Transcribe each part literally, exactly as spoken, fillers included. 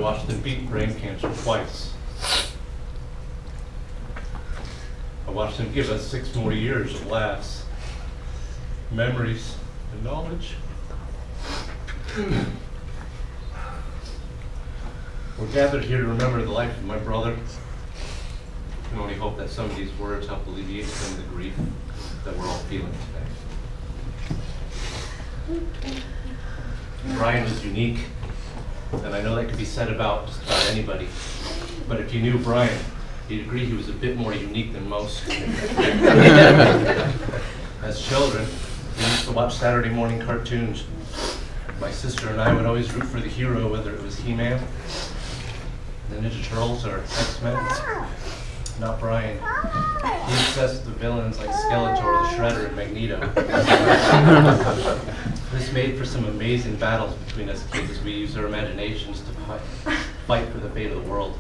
watched him beat brain cancer twice. I watched him give us six more years of laughs, memories, and knowledge. We're gathered here to remember the life of my brother. I can only hope that some of these words help alleviate some of the grief that we're all feeling today. Bryon was unique, and I know that could be said about just about anybody. But if you knew Bryon, you'd agree he was a bit more unique than most. As children, we used to watch Saturday morning cartoons. My sister and I would always root for the hero, whether it was He-Man, the Ninja Turtles, or X-Men. Not Bryon. He obsessed with the villains like Skeletor, the Shredder, and Magneto. This made for some amazing battles between us kids as we used our imaginations to fight, fight for the fate of the world.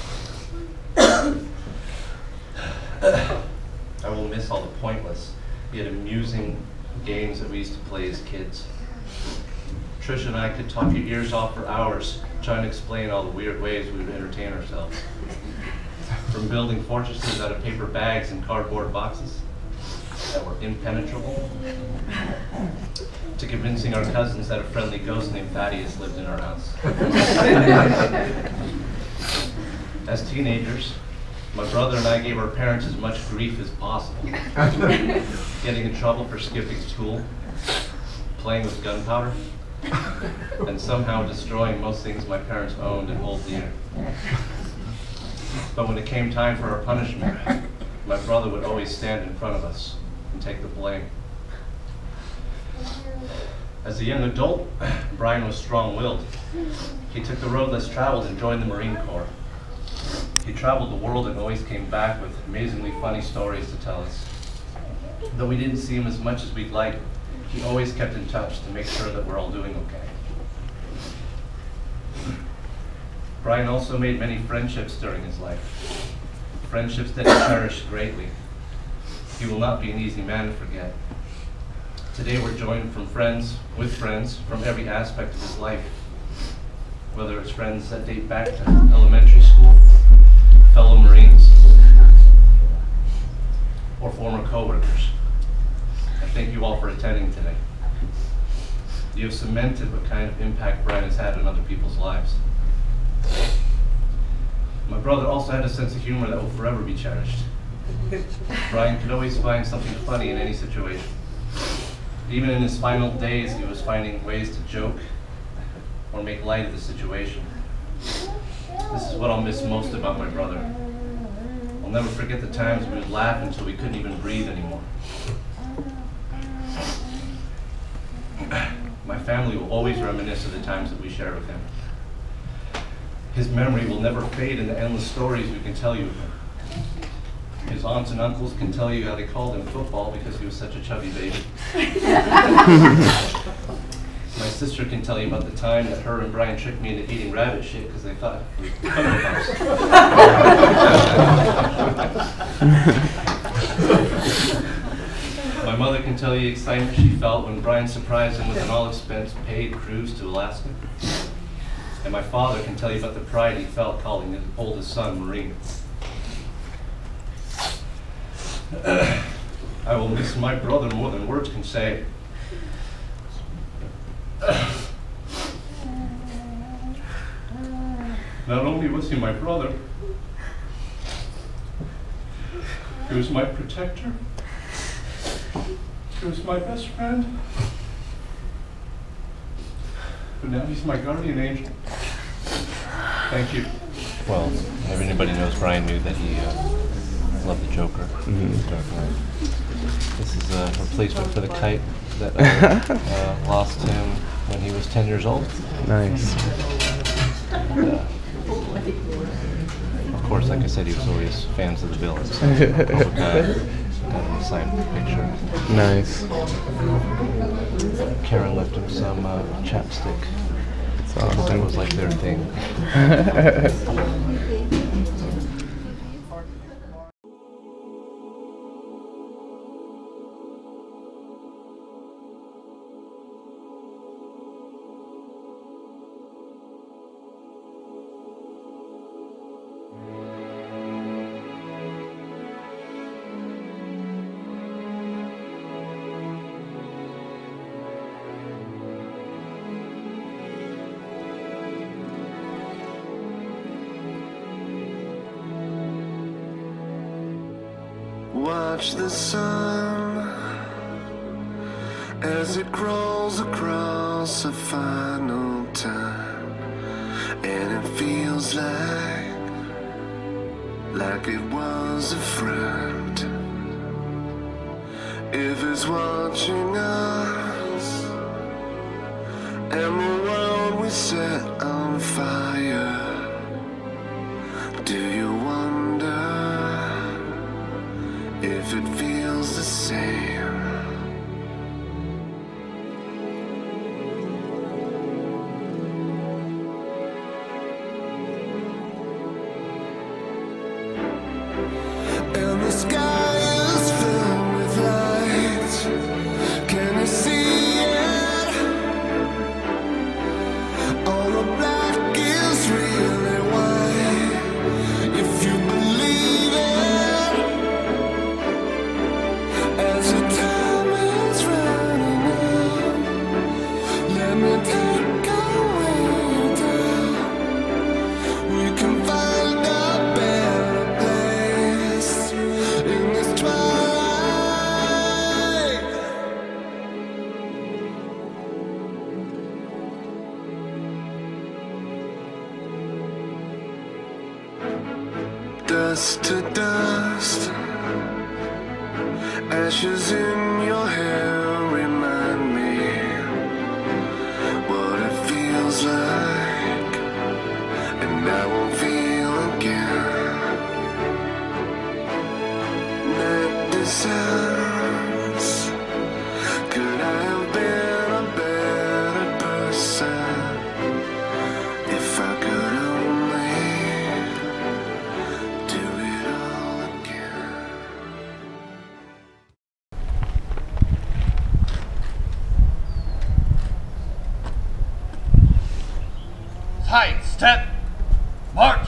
I will miss all the pointless, yet amusing games that we used to play as kids. Patricia and I could talk your ears off for hours, trying to explain all the weird ways we would entertain ourselves. From building fortresses out of paper bags and cardboard boxes that were impenetrable, to convincing our cousins that a friendly ghost named Thaddeus lived in our house. As teenagers, my brother and I gave our parents as much grief as possible. Getting in trouble for skipping school, playing with gunpowder, and somehow destroying most things my parents owned and hold dear. But when it came time for our punishment, my brother would always stand in front of us and take the blame. As a young adult, Bryon was strong-willed. He took the road less traveled and joined the Marine Corps. He traveled the world and always came back with amazingly funny stories to tell us. Though we didn't see him as much as we'd like, he always kept in touch to make sure that we're all doing okay. Bryon also made many friendships during his life, friendships that he cherished greatly. He will not be an easy man to forget. Today we're joined from friends, with friends, from every aspect of his life, whether it's friends that date back to elementary school, fellow Marines, or former co-workers. I thank you all for attending today. You have cemented what kind of impact Bryon has had on other people's lives. My brother also had a sense of humor that will forever be cherished. Bryon could always find something funny in any situation. Even in his final days, he was finding ways to joke or make light of the situation. This is what I'll miss most about my brother. I'll never forget the times we would laugh until we couldn't even breathe anymore. My family will always reminisce of the times that we shared with him. His memory will never fade in the endless stories we can tell you of him. His aunts and uncles can tell you how they called him football because he was such a chubby baby. My sister can tell you about the time that her and Bryon tricked me into eating rabbit shit because they thought we were cannibals. My mother can tell you the excitement she felt when Bryon surprised him with an all-expense paid cruise to Alaska. And my father can tell you about the pride he felt calling his oldest son Marine. I will miss my brother more than words can say. Not only was he my brother, he was my protector, he was my best friend, but now he's my guardian angel. Thank you. Well, everybody knows Bryon knew that he uh, loved the Joker. Mm-hmm. This is a replacement for the kite that I uh, lost him when he was ten years old. Nice. And, uh, of course, like I said, he was always fans of the villains. So got, got him a signed picture. Nice. Karen left him some uh, chapstick. That's awesome. That was like their thing. watch the sun as it crawls across a final time, and it feels like like it was a friend. If it's watching us and the world we set on fire, do you wonder if it feels the same? And the sky is filled with light. Can you see it? All the black is really white. If you believe it, as the time is running out, let me take away down. We can find a better place in this twilight. Dust to dust, ashes in your hair remind me what it feels like, and I won't feel again. Night descends. Could I have been a better person if I could only do it all again? Side step, march.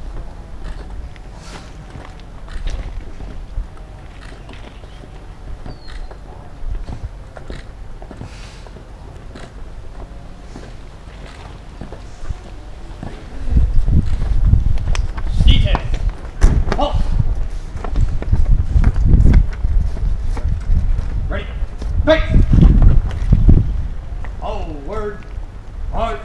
Detail. Halt. Ready. Face. Forward. March.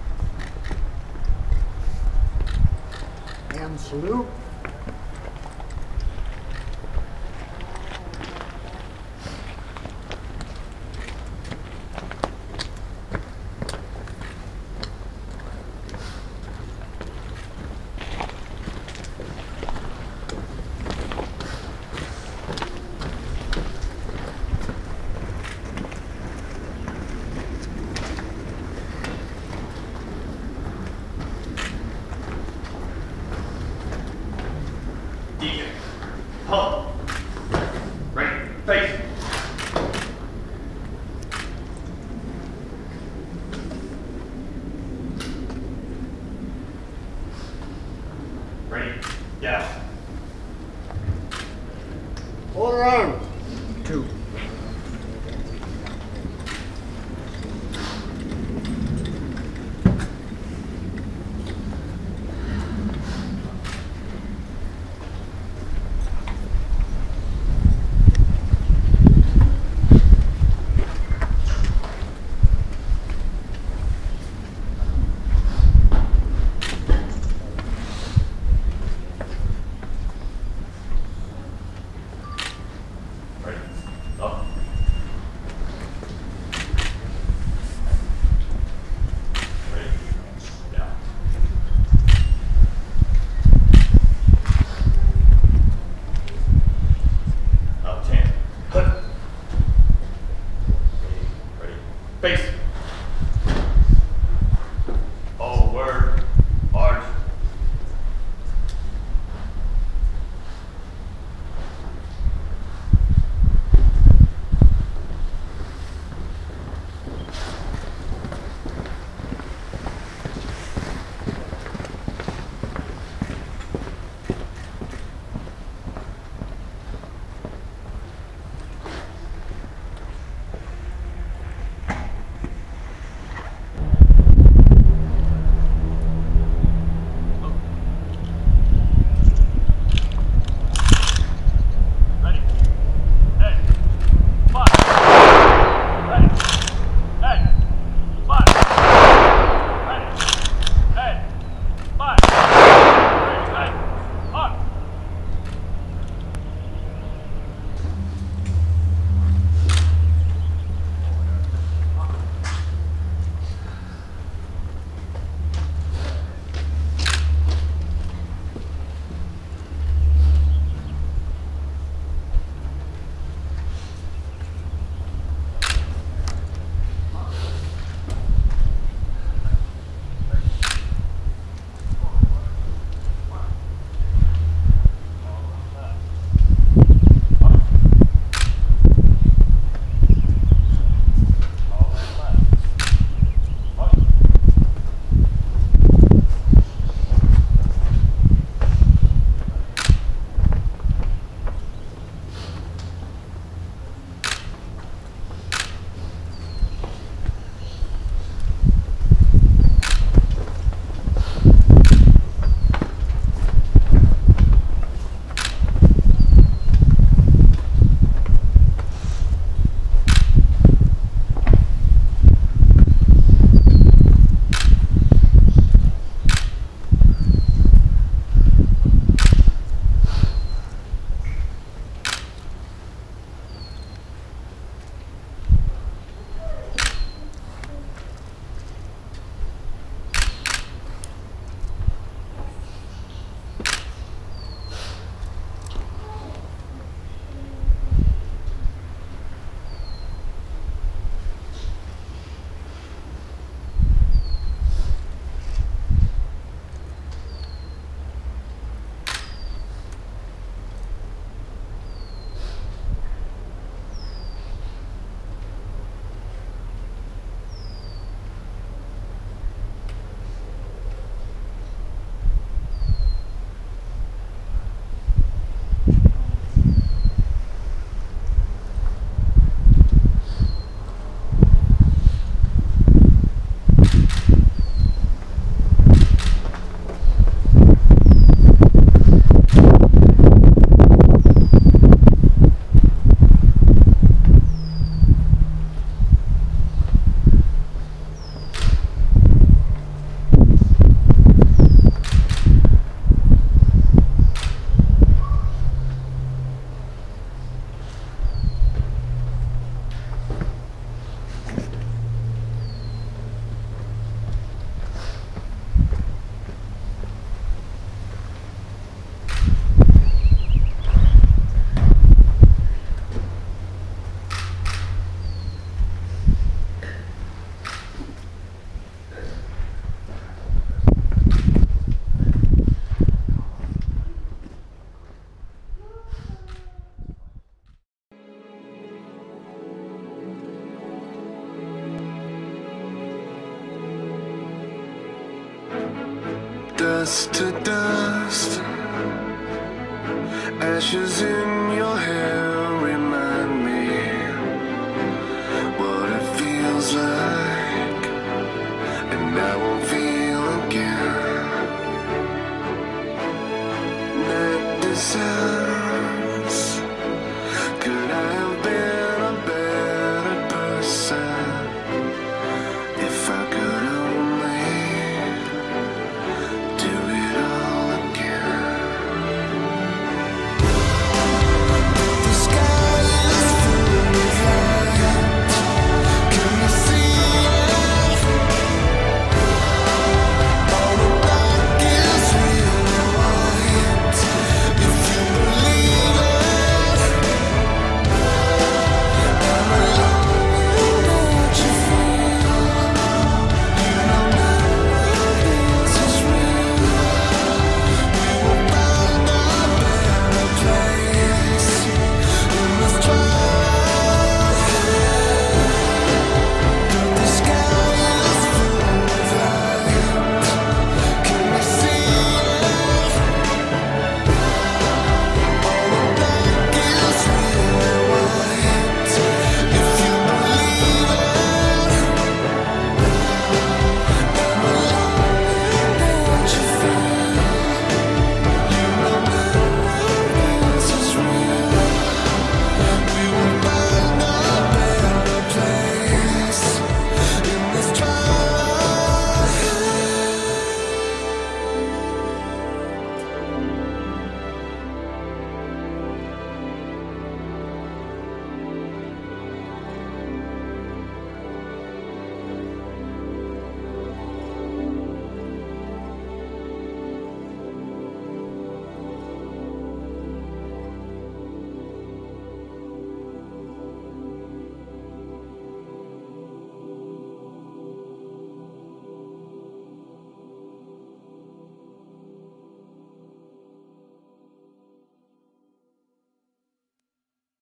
And salute. Halt. Ready. Face. Ready. Down. All around. Two. dust to dust, ashes in your hair.